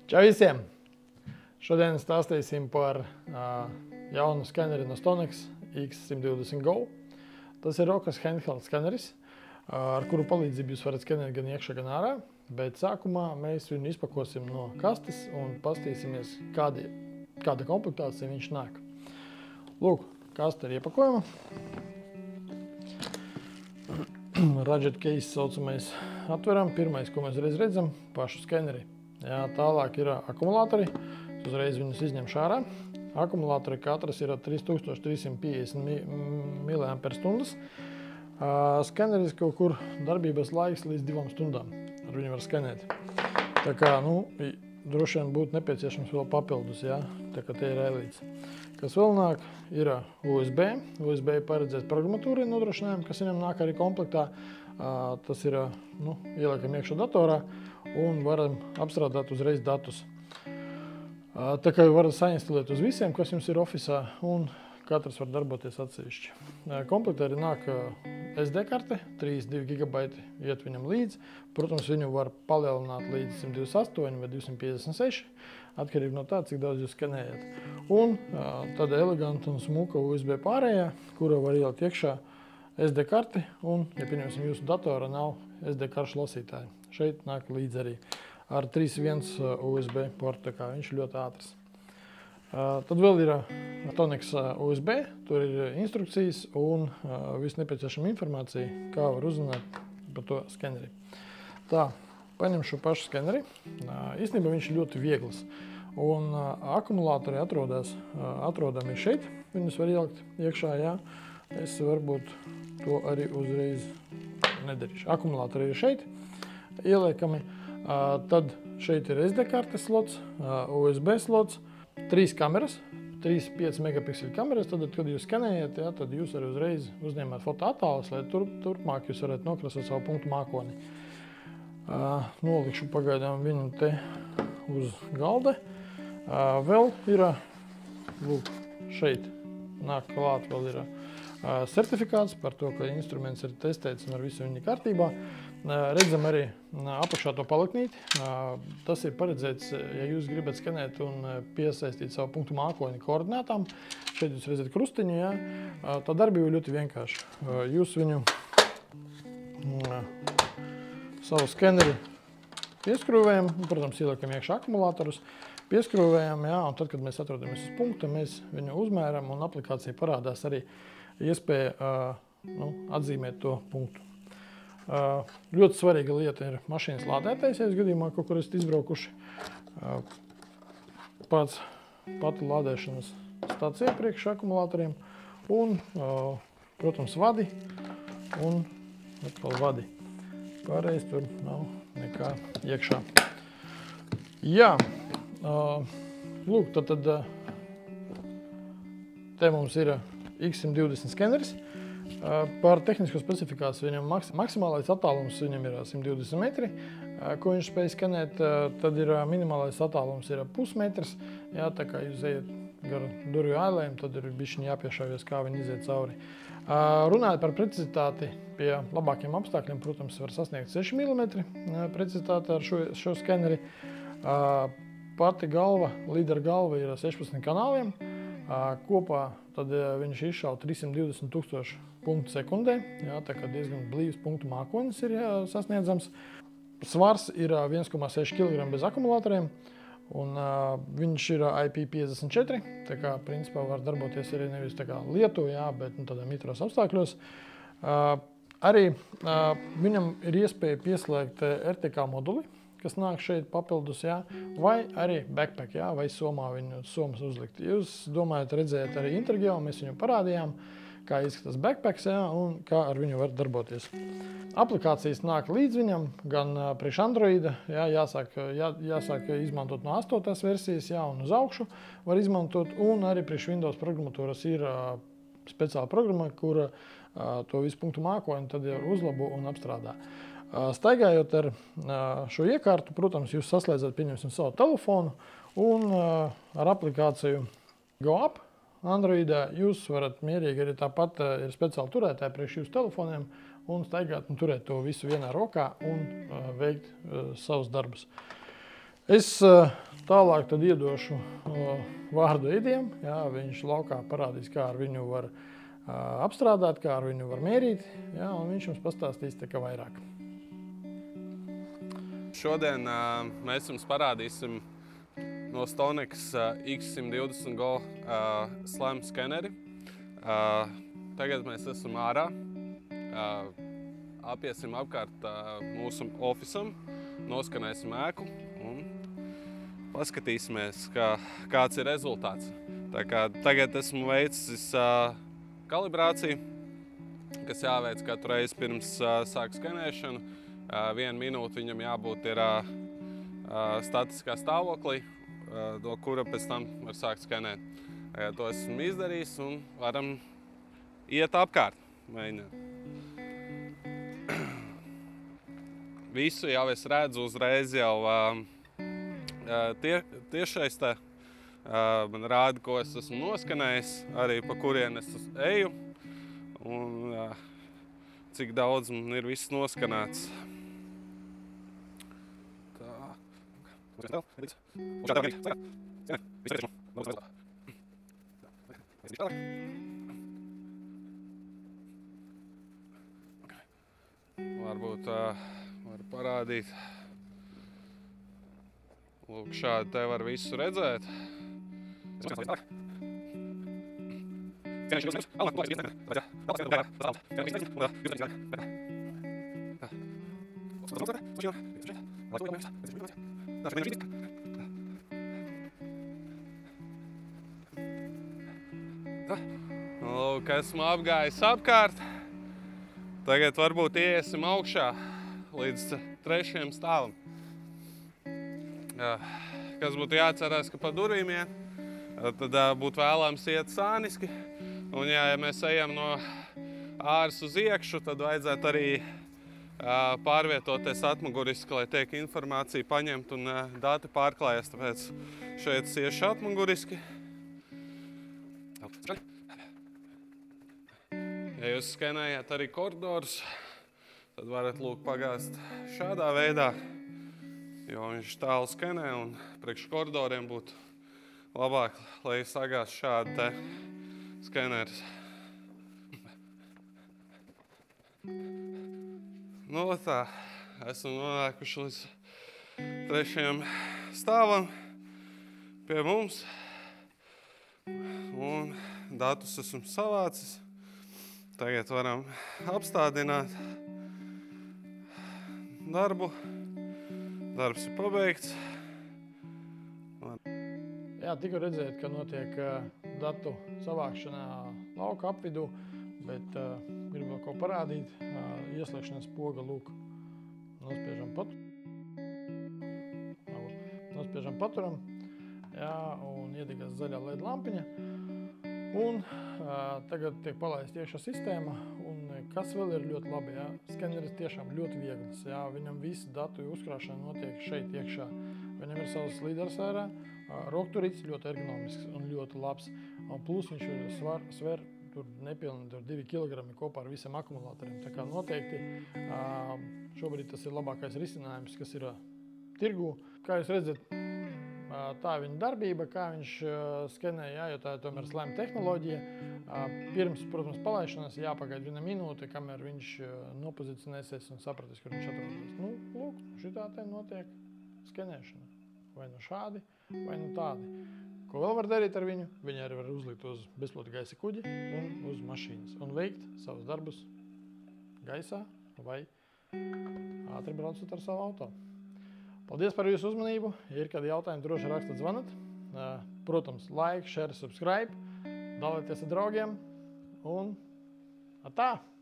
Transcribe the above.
Čau visiem! Šodien stāstīsim par jaunu skeneri no Stonex X120 Go. Tas ir rokas handheld skeneris, ar kuru palīdzību jūs varat skenēt gan iekšā, gan ārā. Bet sākumā mēs viņu izpakosim no kastes un pastīsimies, kāda komplektācija viņš nāk. Lūk, kaste ir iepakojama. Radžet case saucamais atveram. Pirmais, ko mēs redzam, pašu skeneri. Jā, tālāk ir akumulātori. Uzreiz viņus izņemšu ārā. Akumulātori katrs ir 3350 mAh. Skeneris kaut kur darbības laiks līdz 2 stundām. Ar viņu var skenēt. Tā kā, droši vien būtu nepieciešams vēl papildus, jā. Tā kā tie ir ēlītes. Kas vēl nāk, ir USB. USB paredzēts programmatūrai nodrošinājumu, kas viņam nāk arī komplektā. Tas ir, ieliekam iekšā datorā un varam apstrādāt uzreiz datus. Tā kā varat sainstalēt uz visiem, kas jums ir ofisā, un katrs var darboties atsevišķi. Komplektā arī nāk SD karte, 32 GB iet viņam līdz. Protams, viņu var palielināt līdz 128 vai 256, atkarīgi no tā, cik daudz jūs skenējat. Un tāda eleganta un smuka USB pārējā, kura var ielikt iekšā SD karti, un, ja pieņemsim, jūsu datora nav SD karšu lasītāji. Šeit nāk līdz arī ar 3.1 USB portu, tā kā viņš ļoti ātrs. Tad vēl ir Stonex USB, tur ir instrukcijas un viss nepieciešama informācija, kā var uzzināt par to skeneri. Tā, paņem šo pašu skeneri. Īstenībā viņš ir ļoti viegls. Un akumulātori atrodami šeit. Viņus var ielikt iekšā, jā. Es varbūt to arī uzreiz nedarīšu. Akumulātori ir šeit ieliekami. Tad šeit ir SD kartes slots, USB slots, 3 kameras, 3,5 megapikseli kameras. Tad, kad jūs skenējat, jā, tad jūs arī uzreiz uzņemat fotoattēlus, lai turpmāk jūs varat nokrasot savu punktu mākoni. Nolikšu pagaidām viņu te uz galda. Vēl ir, lūk, šeit nāk klāt vēl ir certifikāts par to, ka instruments ir testēts un ar visu viņi kārtībā. Redzam arī apakšā to paliknīti. Tas ir paredzēts, ja jūs gribat skenēt un piesaistīt savu punktu mākoni koordinātām. Šeit jūs redzat krustiņu, jā. Tā darbība ir ļoti vienkārša. Jūs viņu savu skeneri pieskrūvējam, protams, ieliekam iekšā akumulātorus, pieskrūvējam, jā, un tad, kad mēs atrodamies uz punkta, mēs viņu uzmēram un aplikācija parādās arī iespēja atzīmēt to punktu. Ļoti svarīga lieta ir mašīnas lādētais, ja jūs gadījumā kaut kur esat izbraukuši. Pati lādēšanas stācija priekš akumulātoriem un, protams, vadi un atkal vadi. Pārējais tur nav nekā iekšā. Jā, lūk, tad te mums ir X120 skeneris. Par tehnisko specifikāciju viņam maksimālais attālums viņam ir 120 metri, ko viņš spēj skenēt. Tad ir minimālais attālums ir 0,5 metrs. Jā, tā kā jūs ejat gar durvju ailēm, tad ir bišķiņ jāpiešaujas, kā viņi iziet cauri. Runājot par precizitāti, pie labākiem apstākļiem, protams, var sasniegt 6 mm precizitāti ar šo skeneri. Pati galva, līdera galva ir 16 kanāliem. Kopā tad viņš izšauj 320 000 punktu sekundē. Jā, tā kā diezgan blīvs punktu mākonis ir sasniedzams. Svars ir 1,6 kg bez akumulātoriem. Un viņš ir IP54, tā kā principā var darboties arī nevis tā kā lietu, jā, bet tādā mitros apstākļos. Arī viņam ir iespēja pieslēgt RTK moduli, kas nāk šeit papildus, jā, vai arī backpack, jā, vai somā viņu somas uzlikt. Jūs domājat, redzējat arī intervijā, mēs viņu parādījām, kā izskatās backpacks, jā, un kā ar viņu var darboties. Aplikācijas nāk līdz viņam, gan priekš Androida, jā, jāsāk izmantot no 8. versijas, jā, un uz augšu var izmantot, un arī priekš Windows programmatūras ir speciāla programma, kura to visu punktu mākoni tad jau uzlabo un apstrādā. Staigājot ar šo iekārtu, protams, jūs saslēdzat, pieņemsim, savu telefonu, un ar aplikāciju GoUp Androidā jūs varat mierīgi arī tāpat ir speciāli turētāji priekš jūsu telefoniem un staigāt un turēt to visu vienā rokā un veikt savus darbus. Es tālāk tad iedošu vārdu Idim. Jā, viņš laukā parādīs, kā ar viņu var apstrādāt, kā ar viņu var mērīt, jā, un viņš jums pastāstīs tā kā vairāk. Šodien mēs jums parādīsim no Stoniks X120 Go SLAM skeneri. Tagad mēs esam ārā, apiesim apkārt mūsu ofisam, noskanēsim ēku un paskatīsimies, kāds ir rezultāts. Tā kā tagad esmu veicis kalibrāciju, kas jāveic katru reizi pirms sāk skenēšanu. 1 minūte viņam jābūt ir statiskā stāvoklī, no kura pēc tam var sākt skenēt. To esmu izdarījis un varam iet apkārt, mēģināt. Visu jau es redzu uzreiz jau tiešais te. Man rāda, ko es esmu noskanējis, arī pa kurien es eju un cik daudz man ir viss noskanēts. Varbūt var parādīt. Lūk, šādi te var visu redzēt. Lūk, esmu apgājis apkārt. Tagad varbūt iesim augšā līdz 3. stāvam. Kas būtu jāatcerās, ka pa durvīm iet, tad būtu vēlams iet sāniski. Un ja mēs ejam no āras uz iekšu, tad vajadzētu arī pārvietoties atmuguriski, lai tiek informācija paņemt un dati pārklājas. Tāpēc šeit iešu atmuguriski. Ja jūs skenējat arī koridorus, tad varat lūk pagāst šādā veidā, jo viņš tālu skenē un priekš koridoriem būtu labāk, lai sagās šādi te skeneris. Nu, tā, esmu nonākuši līdz 3. stāvam pie mums un datus esmu savācis. Tagad varam apstādināt darbu. Darbs ir pabeigts. Jā, tikko redzēt, ka notiek datu savākšanā lauka apvidū, bet gribu vēl ko parādīt. Ieslēgšanas poga, lūk, nospiežam paturam, jā, un iedegās zaļā LED lampiņa. Un tagad tiek palaista iekšā sistēma, un kas vēl ir ļoti labi, jā, skeneris tiešām ļoti viegls, jā, viņam visi datu uzkrāšana notiek šeit iekšā. Viņam ir savs līderis ārā, rokturītis ļoti ergonomisks un ļoti labs, un plus viņš ir sver tur nepilni 2 kg kopā ar visiem akumulatoriem. Tā kā noteikti šobrīd tas ir labākais risinājums, kas ir tirgū. Kā jūs redzat, tā ir viņa darbība, kā viņš skenē, jā, jo tā ir tomēr SLAM tehnoloģija. Pirms, protams, palaišanās jāpagaida 1 minūte, kamēr viņš nopozicionēsies un sapratīs, kur viņš atrodas. Nu, lūk, šitā te notiek skenēšana. Vai nu šādi, vai nu tādi. Ko vēl var darīt ar viņu? Viņi arī var uzlikt uz bezpilota gaisa kuģi un uz mašīnas un veikt savus darbus gaisā vai ātri braucot ar savu auto. Paldies par jūsu uzmanību. Ja ir kādi jautājumi, droši rakstat, zvanat. Protams, like, share, subscribe, dalieties ar draugiem un atā!